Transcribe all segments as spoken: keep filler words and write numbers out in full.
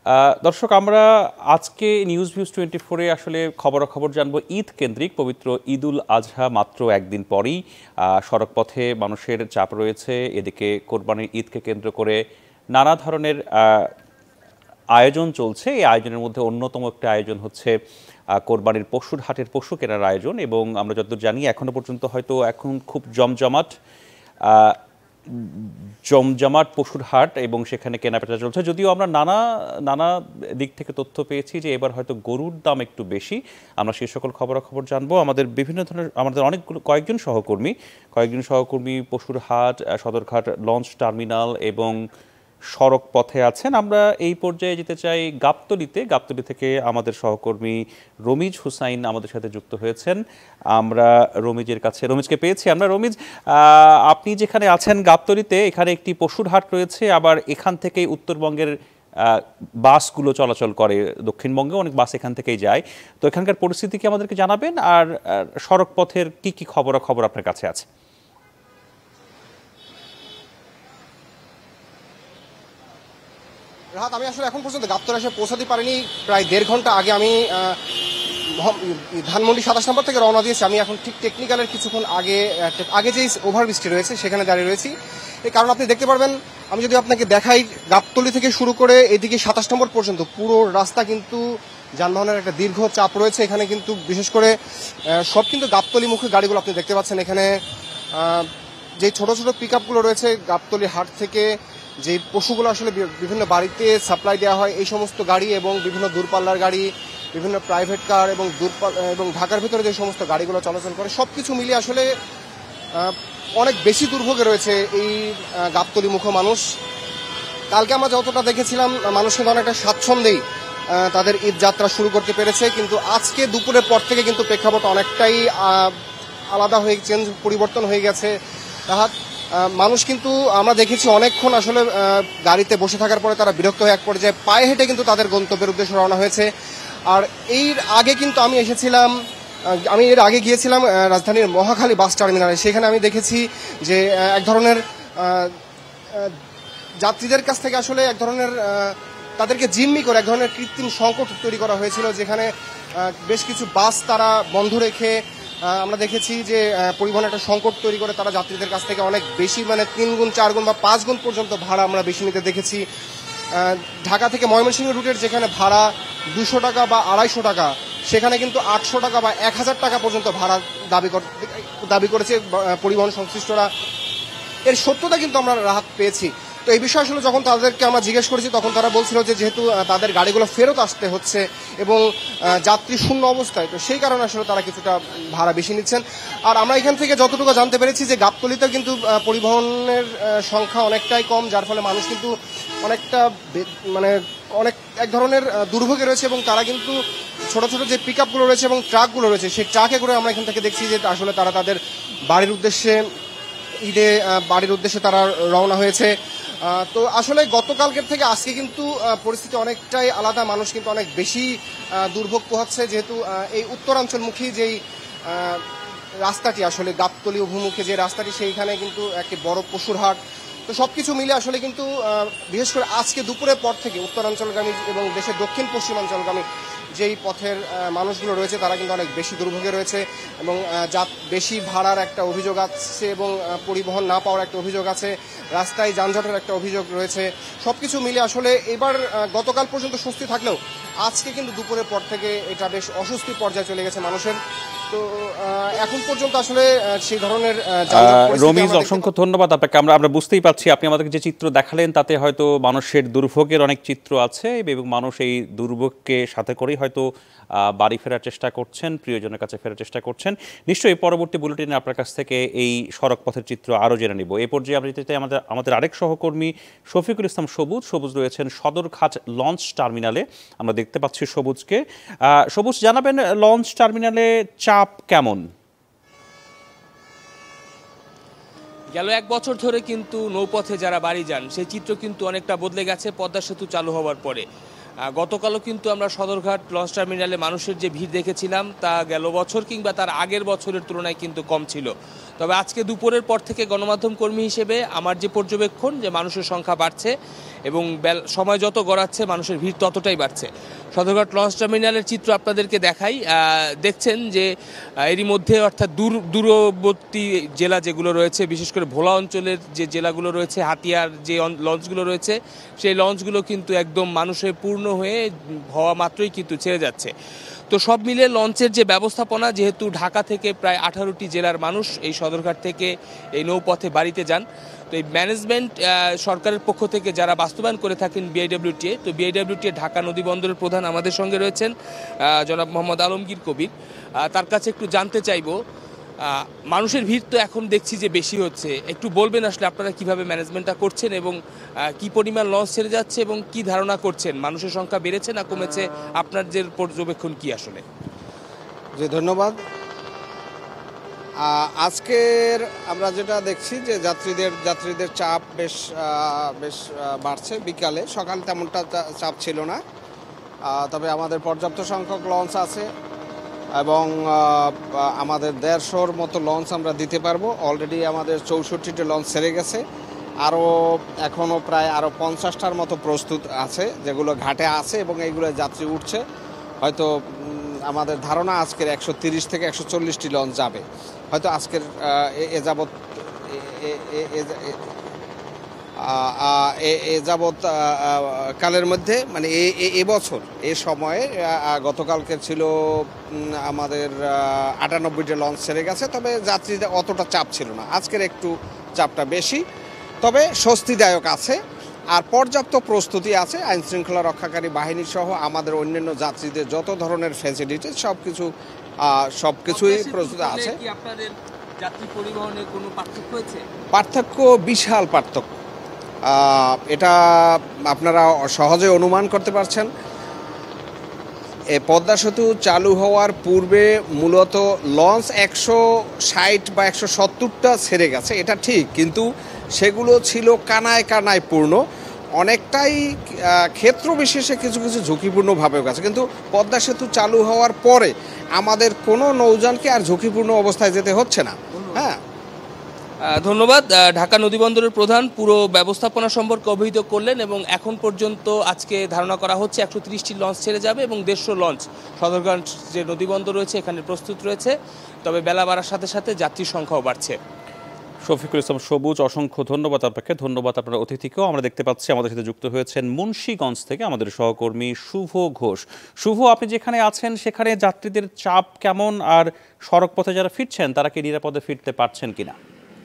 দর্শক, আমরা আজকে নিউজ ভিউজ টোয়েন্টি ফোরে আসলে খবরাখবর জানবো ঈদ কেন্দ্রিক। পবিত্র ঈদুল আজহা মাত্র একদিন পরেই সড়ক পথে মানুষের চাপ রয়েছে। এদিকে কোরবানির ঈদকে কেন্দ্র করে নানা ধরনের আয়োজন চলছে। এই আয়োজনের মধ্যে অন্যতম একটা আয়োজন হচ্ছে কোরবানির পশুর হাটের পশু কেনার আয়োজন, এবং আমরা যতদূর জানি এখনো পর্যন্ত হয়তো এখন খুব জমজমাট জমজমাট পশুর হাট এবং সেখানে কেনাবেচা চলছে। যদিও আমরা নানা নানা দিক থেকে তথ্য পেয়েছি যে এবার হয়তো গরুর দাম একটু বেশি। আমরা সেই সকল খবরাখবর জানবো। আমাদের বিভিন্ন ধরনের আমাদের অনেকগুলো কয়েকজন সহকর্মী কয়েকজন সহকর্মী পশুর হাট, সদরঘাট লঞ্চ টার্মিনাল এবং সড়ক পথে আছেন। আমরা এই পর্যায়ে যেতে চাই গাবতলীতে। গাবতলী থেকে আমাদের সহকর্মী রমিজ হুসাইন আমাদের সাথে যুক্ত হয়েছেন। আমরা রমিজের কাছে রমিজকে পেয়েছি আমরা। রমিজ, আপনি যেখানে আছেন গাবতলীতে, এখানে একটি পশুর হাট রয়েছে, আবার এখান থেকেই উত্তরবঙ্গের বাসগুলো চলাচল করে, দক্ষিণবঙ্গে অনেক বাস এখান থেকেই যায়। তো এখানকার পরিস্থিতি কি আমাদেরকে জানাবেন, আর সড়ক পথের কি কি খবরাখবর আপনার কাছে আছে? রাহাত, আমি আসলে এখন পর্যন্ত গাবতলী এসে পৌঁছাতে পারিনি। প্রায় দেড় ঘন্টা আগে আমি ধানমন্ডি সাতাশ নম্বর থেকে রওনা দিয়েছি। আমি এখন ঠিক টেকনিক্যালের কিছুক্ষণ আগে আগে যেই ওভারব্রিজটি রয়েছে সেখানে দাঁড়িয়ে রয়েছি। এই কারণ আপনি দেখতে পারবেন, আমি যদি আপনাকে দেখাই, গাবতলী থেকে শুরু করে এদিকে সাতাশ নম্বর পর্যন্ত পুরো রাস্তা কিন্তু যানবাহনের একটা দীর্ঘ চাপ রয়েছে। এখানে কিন্তু বিশেষ করে সব কিন্তু গাবতলী মুখী গাড়িগুলো আপনি দেখতে পাচ্ছেন। এখানে যে ছোট ছোট পিক আপগুলো রয়েছে, গাবতলী হাট থেকে যে পশুগুলো আসলে বিভিন্ন বাড়িতে সাপ্লাই দেওয়া হয়, এই সমস্ত গাড়ি এবং বিভিন্ন দূরপাল্লার গাড়ি, বিভিন্ন প্রাইভেট কার এবং এবং ঢাকার ভিতরে যে সমস্ত গাড়িগুলো চলাচল করে, সবকিছু মিলিয়ে আসলে অনেক বেশি দুর্ভোগে রয়েছে এই গাবতলী মুখ মানুষ। কালকে আমরা যতটা দেখেছিলাম, মানুষ কিন্তু অনেকটা স্বাচ্ছন্দ্যেই তাদের ঈদ যাত্রা শুরু করতে পেরেছে, কিন্তু আজকে দুপুরের পর থেকে কিন্তু প্রেক্ষাপট অনেকটাই আলাদা হয়ে চেঞ্জ পরিবর্তন হয়ে গেছে। রাহাত, মানুষ কিন্তু আমরা দেখেছি অনেকক্ষণ আসলে গাড়িতে বসে থাকার পরে তারা বিরক্ত হয়ে এক পর্যায়ে পায়ে হেঁটে কিন্তু তাদের গন্তব্যের উদ্দেশ্যে রওনা হয়েছে। আর এর আগে কিন্তু আমি এসেছিলাম আমি এর আগে গিয়েছিলাম রাজধানীর মহাখালী বাস টার্মিনালে। সেখানে আমি দেখেছি যে এক ধরনের যাত্রীদের কাছ থেকে আসলে এক ধরনের তাদেরকে জিম্মি করে এক ধরনের কৃত্রিম সংকট তৈরি করা হয়েছিল, যেখানে বেশ কিছু বাস তারা বন্ধ রেখে আমরা দেখেছি যে পরিবহন একটা সংকট তৈরি করে তারা যাত্রীদের কাছ থেকে অনেক বেশি, মানে তিন গুণ চার গুণ বা পাঁচ গুণ পর্যন্ত ভাড়া আমরা বেশি নিতে দেখেছি। ঢাকা থেকে ময়মনসিংহ রুটের যেখানে ভাড়া দুশো টাকা বা আড়াইশো টাকা, সেখানে কিন্তু আটশো টাকা বা এক হাজার টাকা পর্যন্ত ভাড়া দাবি দাবি করেছে পরিবহন সংশ্লিষ্টরা। এর সত্যতা কিন্তু আমরা রাহাত পেয়েছি। তো এই বিষয়ে আসলে যখন তাদেরকে আমরা জিজ্ঞেস করেছি, তখন তারা বলছিল যে যেহেতু তাদের গাড়িগুলো ফেরত আসতে হচ্ছে এবং যাত্রী শূন্য অবস্থায়, তো সেই কারণে আসলে তারা কিছুটা ভাড়া বেশি নিচ্ছেন। আর আমরা এখান থেকে যতটুকু জানতে পেরেছি যে গাবতলীতে কিন্তু পরিবহনের সংখ্যা অনেকটাই কম, যার ফলে মানুষ কিন্তু অনেকটা মানে অনেক এক ধরনের দুর্ভোগে রয়েছে, এবং তারা কিন্তু ছোট ছোট যে পিক আপগুলো রয়েছে এবং ট্রাকগুলো রয়েছে, সেই ট্রাকে করে আমরা এখান থেকে দেখছি যে আসলে তারা তাদের বাড়ির উদ্দেশ্যে ঈদে বাড়ির উদ্দেশ্যে তারা রওনা হয়েছে। তো আসলে গতকালকের থেকে আজকে কিন্তু পরিস্থিতি অনেকটাই আলাদা। মানুষ কিন্তু অনেক বেশি দুর্ভোগ পোহাচ্ছে, যেহেতু এই উত্তরাঞ্চলমুখী যেই রাস্তাটি আসলে গাবতলী অভিমুখে যে রাস্তাটি, সেইখানে কিন্তু একটি বড় পশুর হাট। তো সবকিছু মিলে আসলে কিন্তু বিশেষ করে আজকে দুপুরের পর থেকে উত্তরাঞ্চলগামী এবং দেশের দক্ষিণ পশ্চিমাঞ্চলগামী যেই পথের মানুষগুলো রয়েছে তারা কিন্তু অনেক বেশি দুর্ভোগে রয়েছে, এবং যা বেশি ভাড়ার একটা অভিযোগ আছে এবং পরিবহন না পাওয়ার একটা অভিযোগ আছে, রাস্তায় যানজটের একটা অভিযোগ রয়েছে। সবকিছু মিলে আসলে এবার গতকাল পর্যন্ত স্বস্তি থাকলেও আজকে কিন্তু দুপুরের পর থেকে এটা বেশ অস্বস্তির পর্যায়ে চলে গেছে মানুষের। তো এখন পর্যন্ত আসলে সেই ধরনের রমিজ, অসংখ্য ধন্যবাদ আপনাকে। আমরা আমরা বুঝতেই পারছি আপনি আমাদেরকে যে চিত্র দেখালেন তাতে হয়তো মানুষের দুর্ভোগের অনেক চিত্র আছে, এবং মানুষ এই দুর্ভোগকে সাথে করেই হয়তো বাড়ি ফেরার চেষ্টা করছেন, প্রিয়জনের কাছে ফেরার চেষ্টা করছেন। নিশ্চয়ই পরবর্তী বুলেটিনে আপনার কাছ থেকে এই সড়ক পথের চিত্র আরও জেনে নিব। এই পর্যায়ে আমরা যেতে চাই আমাদের আমাদের আরেক সহকর্মী শফিকুল ইসলাম সবুজ। সবুজ রয়েছেন সদরঘাট লঞ্চ টার্মিনালে। আমরা দেখতে পাচ্ছি সবুজকে। সবুজ, জানাবেন লঞ্চ টার্মিনালে চাপ কেমন? গেল এক বছর ধরে কিন্তু নৌপথে যারা বাড়ি যান সেই চিত্র কিন্তু অনেকটা বদলে গেছে পদ্মা সেতু চালু হওয়ার পরে। গতকালও কিন্তু আমরা সদরঘাট লঞ্চ টার্মিনালে মানুষের যে ভিড় দেখেছিলাম তা গেল বছর কিংবা তার আগের বছরের তুলনায় কিন্তু কম ছিল। তবে আজকে দুপুরের পর থেকে গণমাধ্যম কর্মী হিসেবে আমার যে পর্যবেক্ষণ যে মানুষের সংখ্যা বাড়ছে এবং সময় যত গড়াচ্ছে মানুষের ভিড় ততটাই বাড়ছে। সদরঘাট লঞ্চ টার্মিনালের চিত্র আপনাদেরকে দেখাই। দেখছেন যে এরই মধ্যে অর্থাৎ দূর দূরবর্তী জেলা যেগুলো রয়েছে, বিশেষ করে ভোলা অঞ্চলের যে জেলাগুলো রয়েছে, হাতিয়ার যে লঞ্চগুলো রয়েছে, সেই লঞ্চগুলো কিন্তু একদম মানুষে পূর্ণ হয়ে হওয়া মাত্রই কিন্তু ছেড়ে যাচ্ছে। তো সব মিলে লঞ্চের যে ব্যবস্থাপনা, যেহেতু ঢাকা থেকে প্রায় আঠারোটি জেলার মানুষ এই সদরঘাট থেকে এই নৌপথে বাড়িতে যান, তো এই ম্যানেজমেন্ট সরকারের পক্ষ থেকে যারা বাস্তবায়ন করে থাকেন বিআইডব্লিউটিএ, তো বিআইডব্লিউটিএ ঢাকা নদী বন্দরের প্রধান আমাদের সঙ্গে রয়েছেন জনাব মোহাম্মদ আলমগীর কবির। তার কাছে একটু জানতে চাইবো, মানুষের ভিড় তো এখন দেখছি যে বেশি হচ্ছে, একটু বলবেন আসলে আপনারা কিভাবে ম্যানেজমেন্টটা করছেন এবং কি পরিমাণ লঞ্চ ছেড়ে যাচ্ছে এবং কি ধারণা করছেন, মানুষের সংখ্যা বেড়েছে না কমেছে, আপনার যে পর্যবেক্ষণ কি আসলে? জি, ধন্যবাদ। আজকের আমরা যেটা দেখছি যে যাত্রীদের যাত্রীদের চাপ বেশ বেশ বাড়ছে। বিকালে সকাল তেমনটা চাপ ছিল না, তবে আমাদের পর্যাপ্ত সংখ্যক লঞ্চ আছে এবং আমাদের দেড়শোর মতো লঞ্চ আমরা দিতে পারবো। অলরেডি আমাদের চৌষট্টিটি লঞ্চ ছেড়ে গেছে, আরও এখনও প্রায় আরও পঞ্চাশটার মতো প্রস্তুত আছে যেগুলো ঘাটে আছে এবং এইগুলো যাত্রী উঠছে। হয়তো আমাদের ধারণা আজকের একশো তিরিশ থেকে একশো চল্লিশটি লঞ্চ যাবে হয়তো আজকের এ যাবৎ এ যাবৎ কালের মধ্যে, মানে এবছর এ সময়ে গতকালকে ছিল আমাদের আটানব্বইটা লঞ্চ ছেড়ে গেছে, তবে যাত্রীদের অতটা চাপ ছিল না। আজকের একটু চাপটা বেশি, তবে স্বস্তিদায়ক আছে আর পর্যাপ্ত প্রস্তুতি আছে। আইন শৃঙ্খলা রক্ষাকারী বাহিনী সহ আমাদের অন্যান্য যাত্রীদের যত ধরনের ফ্যাসিলিটি সব কিছু সব কিছুই প্রস্তুত আছে। যাত্রী পরিবহনে কোনো পার্থক্য হয়েছে? পার্থক্য বিশাল পার্থক্য, এটা আপনারা সহজে অনুমান করতে পারছেন। এ পদ্মা সেতু চালু হওয়ার পূর্বে মূলত লঞ্চ একশো ষাট বা একশো সত্তরটা ছেড়ে গেছে, এটা ঠিক, কিন্তু সেগুলো ছিল কানায় কানায় পূর্ণ, অনেকটাই ক্ষেত্র বিশেষে কিছু কিছু ঝুঁকিপূর্ণভাবেও গেছে। কিন্তু পদ্মা সেতু চালু হওয়ার পরে আমাদের কোনো নৌযানকে আর ঝুঁকিপূর্ণ অবস্থায় যেতে হচ্ছে না। হ্যাঁ, ধন্যবাদ। ঢাকা নদীবন্দরের প্রধান পুরো ব্যবস্থাপনা সম্পর্কে অবহিত করলেন এবং এখন পর্যন্ত আজকে ধারণা করা হচ্ছে একশো ত্রিশটি লঞ্চ ছেড়ে যাবে এবং দেড়শো লঞ্চ সদরঘাট যে নদীবন্দর রয়েছে এখানে প্রস্তুত রয়েছে, তবে বেলা বাড়ার সাথে সাথে যাত্রীর সংখ্যাও বাড়ছে। শফিকুল ইসলাম সবুজ, অসংখ্য ধন্যবাদ আপনাকে। ধন্যবাদ আপনার অতিথিকেও। আমরা দেখতে পাচ্ছি আমাদের সাথে যুক্ত হয়েছেন মুন্সিগঞ্জ থেকে আমাদের সহকর্মী শুভ ঘোষ। শুভ, আপনি যেখানে আছেন সেখানে যাত্রীদের চাপ কেমন, আর সড়ক পথে যারা ফিরছেন তারা কি নিরাপদে ফিরতে পারছেন কিনা?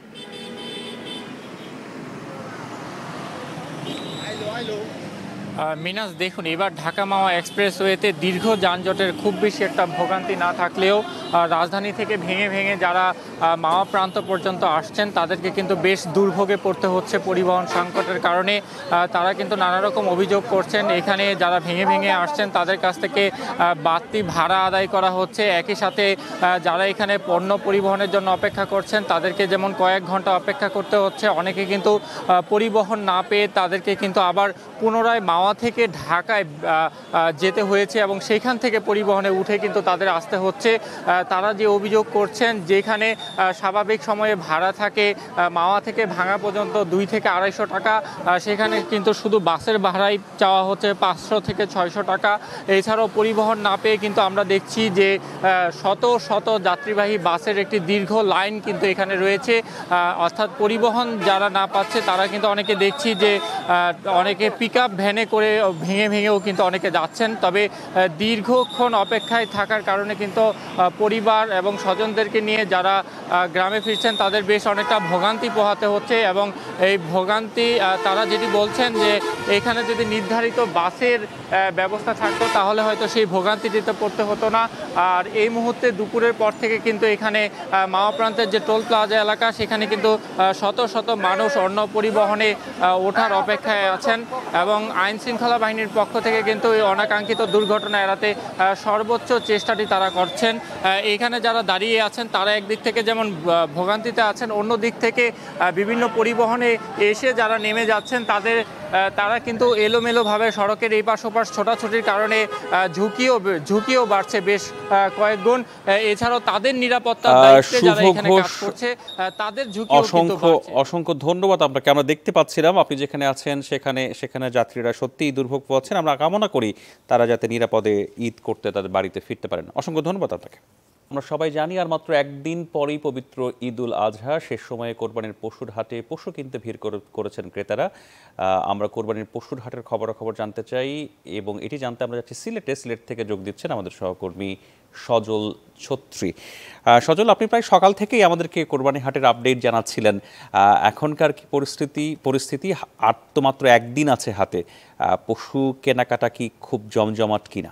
মিনাস, দেখুন এবার ঢাকা মাওয়া এক্সপ্রেসওয়েতে দীর্ঘ যানজটের খুব বেশি একটা ভোগান্তি না থাকলেও রাজধানী থেকে ভেঙে ভেঙে যারা মাওয়া প্রান্ত পর্যন্ত আসছেন তাদেরকে কিন্তু বেশ দুর্ভোগে পড়তে হচ্ছে পরিবহন সংকটের কারণে। তারা কিন্তু নানা রকম অভিযোগ করছেন, এখানে যারা ভেঙে ভেঙে আসছেন তাদের কাছ থেকে বাড়তি ভাড়া আদায় করা হচ্ছে, একই সাথে যারা এখানে পণ্য পরিবহনের জন্য অপেক্ষা করছেন তাদেরকে যেমন কয়েক ঘন্টা অপেক্ষা করতে হচ্ছে, অনেকে কিন্তু পরিবহন না পেয়ে তাদেরকে কিন্তু আবার পুনরায় মাওয়া থেকে ঢাকায় যেতে হয়েছে এবং সেইখান থেকে পরিবহনে উঠে কিন্তু তাদের আসতে হচ্ছে। তারা যে অভিযোগ করছেন, যেখানে স্বাভাবিক সময়ে ভাড়া থাকে মাওয়া থেকে ভাঙা পর্যন্ত দুই থেকে আড়াইশো টাকা, সেখানে কিন্তু শুধু বাসের ভাড়াই চাওয়া হচ্ছে পাঁচশো থেকে ছয়শো টাকা। এছাড়াও পরিবহন না পেয়ে কিন্তু আমরা দেখছি যে শত শত যাত্রীবাহী বাসের একটি দীর্ঘ লাইন কিন্তু এখানে রয়েছে, অর্থাৎ পরিবহন যারা না পাচ্ছে তারা কিন্তু অনেকে দেখছি যে অনেকে পিক আপ ভ্যানে করে ভেঙে ভেঙেও কিন্তু অনেকে যাচ্ছেন। তবে দীর্ঘক্ষণ অপেক্ষায় থাকার কারণে কিন্তু পরিবার এবং স্বজনদেরকে নিয়ে যারা গ্রামে ফিরছেন তাদের বেশ অনেকটা ভোগান্তি পোহাতে হচ্ছে এবং এই ভোগান্তি তারা যেটি বলছেন যে এখানে যদি নির্ধারিত বাসের ব্যবস্থা থাকতো তাহলে হয়তো সেই ভোগান্তিটিতে পড়তে হতো না। আর এই মুহূর্তে দুপুরের পর থেকে কিন্তু এখানে মাওয়া প্রান্তের যে টোল প্লাজা এলাকা সেখানে কিন্তু শত শত মানুষ অন্য পরিবহনে ওঠার অপেক্ষায় আছেন এবং আইন শৃঙ্খলা বাহিনীর পক্ষ থেকে কিন্তু এই অনাকাঙ্ক্ষিত দুর্ঘটনা এড়াতে সর্বোচ্চ চেষ্টাটি তারা করছেন। এখানে যারা দাঁড়িয়ে আছেন তারা একদিক থেকে যেমন ভোগান্তিতে আছেন, অন্য দিক থেকে বিভিন্ন পরিবহনে এসে যারা নেমে যাচ্ছেন তাদের তারা কিন্তু এলোমেলোভাবে সড়কের এই পাশ ওপাশ ছোটাছুটির কারণে ঝুঁকিও ঝুঁকিও বাড়ছে বেশ কয়েক গুণ। এছাড়াও তাদের নিরাপত্তার দায়িত্বে যারা এখানে কাজ করছে তাদের ঝুঁকি অসংখ্য অসংখ্য ধন্যবাদ আপনাকে। আমরা দেখতে পাচ্ছিলাম আপনি যেখানে আছেন সেখানে সেখানে যাত্রীরা সত্যিই দুর্ভোগ পাচ্ছেন। আমরা কামনা করি তারা যাতে নিরাপদে ঈদ করতে তাদের বাড়িতে ফিরতে পারেন। অসংখ্য ধন্যবাদ আপনাকে। আমরা সবাই জানি আর মাত্র একদিন পরেই পবিত্র ঈদ উল আজহা। শেষ সময়ে কোরবানির পশুর হাটে পশু কিনতে ভিড় করেছেন ক্রেতারা। আমরা কোরবানির পশুর হাটের খবরাখবর জানতে চাই এবং এটি জানতে আমরা যাচ্ছি সিলেটে। সিলেট থেকে যোগ দিচ্ছেন আমাদের সহকর্মী সজল ছত্রী। সজল, আপনি প্রায় সকাল থেকেই আমাদেরকে কোরবানি হাটের আপডেট জানাচ্ছিলেন। এখনকার কি পরিস্থিতি পরিস্থিতি আর তো মাত্র একদিন আছে হাতে, পশু কেনাকাটা কি খুব জমজমাট কিনা?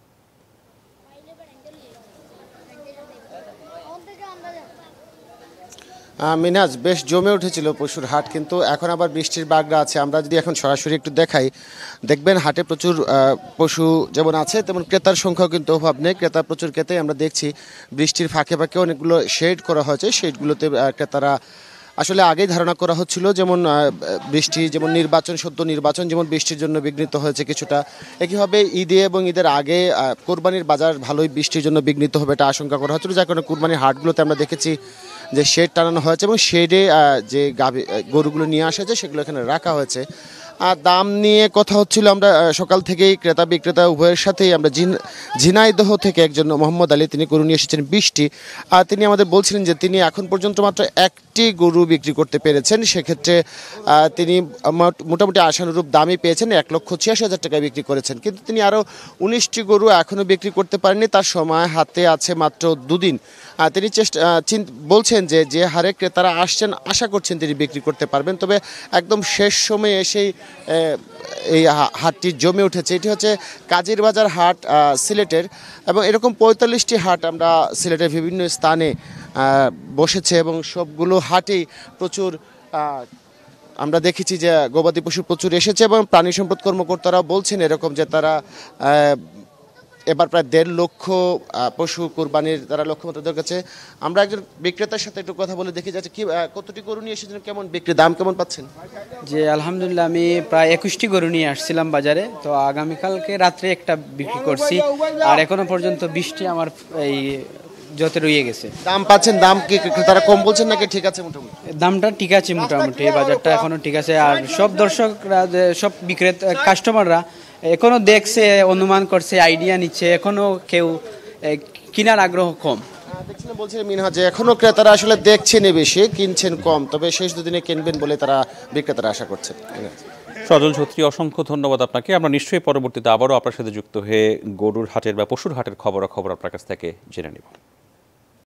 মিনাজ, বেশ জমে উঠেছিল পশুর হাট, কিন্তু এখন আবার বৃষ্টির বাগড়া আছে। আমরা যদি এখন সরাসরি একটু দেখাই, দেখবেন হাটে প্রচুর পশু যেমন আছে তেমন ক্রেতার সংখ্যাও কিন্তু অভাব নেই। ক্রেতা প্রচুর ক্রেতা আমরা দেখছি। বৃষ্টির ফাঁকে ফাঁকে অনেকগুলো শেড করা হয়েছে, শেডগুলোতে ক্রেতারা আসলে আগেই ধারণা করা হচ্ছিল যেমন বৃষ্টি যেমন নির্বাচন সদ্য নির্বাচন যেমন বৃষ্টির জন্য বিঘ্নিত হয়েছে কিছুটা, একইভাবে ঈদে এবং ঈদের আগে কোরবানির বাজার ভালোই বৃষ্টির জন্য বিঘ্নিত হবে এটা আশঙ্কা করা হচ্ছিল, যার কারণে কোরবানির হাটগুলোতে আমরা দেখেছি যে শেড টানানো হয়েছে এবং শেডে যে গাভী গরুগুলো নিয়ে আসা হয়েছে সেগুলো এখানে রাখা হয়েছে। আর দাম নিয়ে কথা হচ্ছিল, আমরা সকাল থেকেই ক্রেতা বিক্রেতা উভয়ের সাথেই আমরা ঝিনাইদহ থেকে একজন মোহাম্মদ আলী, তিনি গরু নিয়ে এসেছেন বিশটি। আর তিনি আমাদের বলছিলেন যে তিনি এখন পর্যন্ত মাত্র একটি গরু বিক্রি করতে পেরেছেন, সেক্ষেত্রে তিনি মোটামুটি আশানুরূপ দামই পেয়েছেন, এক লক্ষ ছিয়াশি হাজার টাকায় বিক্রি করেছেন। কিন্তু তিনি আরও উনিশটি গরু এখনও বিক্রি করতে পারেননি, তার সময় হাতে আছে মাত্র দুদিন। তিনি চেষ্টা বলছেন যে যে হারে ক্রেতারা আসছেন আশা করছেন তিনি বিক্রি করতে পারবেন, তবে একদম শেষ সময়ে এসেই এই হাটটি জমে উঠেছে। এটি হচ্ছে কাজীর বাজার হাট সিলেটের, এবং এরকম পঁয়তাল্লিশটি হাট আমরা সিলেটের বিভিন্ন স্থানে বসেছে এবং সবগুলো হাটেই প্রচুর আমরা দেখেছি যে গবাদি পশু প্রচুর এসেছে এবং প্রাণী সম্পদ কর্মকর্তারাও বলছেন এরকম যে তারা এবার প্রায় দেড় লক্ষ পশু কোরবানির তারা লক্ষ্যমাত্রা তাদের কাছে। আমরা একজন বিক্রেতার সাথে একটু কথা বলে দেখি যাচ্ছে কি কতটি গরু নিয়ে এসেছেন, কেমন বিক্রি দাম কেমন পাচ্ছেন? যে আলহামদুলিল্লাহ আমি প্রায় একুশটি গরু নিয়ে আসছিলাম বাজারে, তো আগামীকালকে রাত্রে একটা বিক্রি করছি আর এখনো পর্যন্ত বিশটি আমার এই যতে রয়ে গেছে। দাম পাচ্ছেন? দাম কি তারা কম বলছেন নাকি ঠিক আছে? মোটামুটি দামটা ঠিক আছে, মোটামুটি বাজারটা এখনো ঠিক আছে। আর সব দর্শকরা সব বিক্রেতা কাস্টমাররা এখনো দেখছে, অনুমান করছে, আইডিয়া নিচ্ছে, এখনো কেউ কেনার আগ্রহ কম। দেখছিলাম বলছিলেন মিনহা যে এখনো ক্রেতারা আসলে দেখছেন বেশি, কিনছেন কম, তবে শেষ দুদিনে কিনবেন বলে তারা বিক্রেতারা আশা করছেন। সজল ছত্রী, অসংখ্য ধন্যবাদ আপনাকে। আমরা নিশ্চয়ই পরবর্তীতে আবারও আপনার সাথে যুক্ত হয়ে গরুর হাটের বা পশুর হাটের খবরাখবর আপনার কাছ থেকে জেনে নেব।